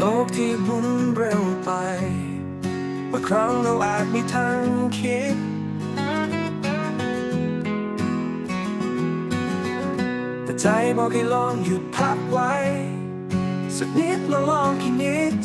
โลกที่หมุนเร็วไปบางครั้งเราอาจมีทางคิดแต่ใจบอกให้ลองหยุดพักไว้สักนิดแล้วลองคิดนิด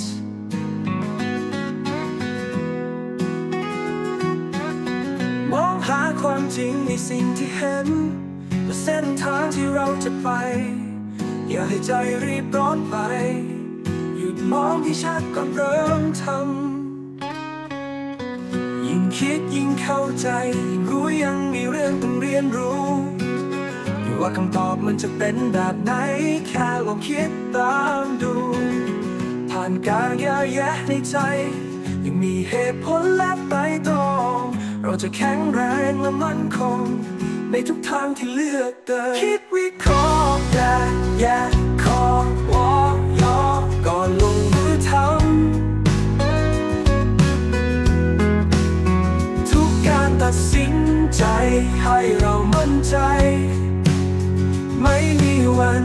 มองหาความจริงในสิ่งที่เห็นและเส้นทางที่เราจะไปอย่าให้ใจรีบร้อนไปหยุดมองให้ชัดก่อนเริ่มทำยิ่งคิดยิ่งเข้าใจยิ่งรู้ยังมีเรื่องต้องเรียนรู้ไม่ว่าคำตอบมันจะเป็นแบบไหนแค่ลองคิดตามดูผ่านการแยกแยะในใจยังมีเหตุผลและไตร่ตรองเราจะแข็งแรงและมั่นคงในทุกทางที่เลือกเดินคิดวิเคราะห์แยกข้อวอย่อก่อนลงมือทำทุกการตัดสินใจให้เรามั่นใจไม่มีวัน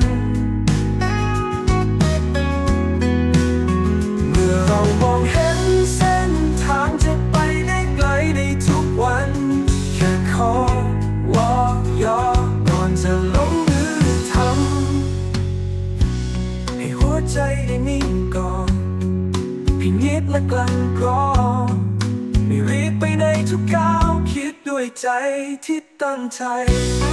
เมื่อเรามองเห็นเส้นทางจะไปได้ไกลในทุกวันแค่ข้อวอย่อก่อนจะลงมือทำให้หัวใจได้นิ่งก่อนพินิจและกลั่นกรองไม่รีบไปในทุกก้าวคิดด้วยใจที่ตั้งใจ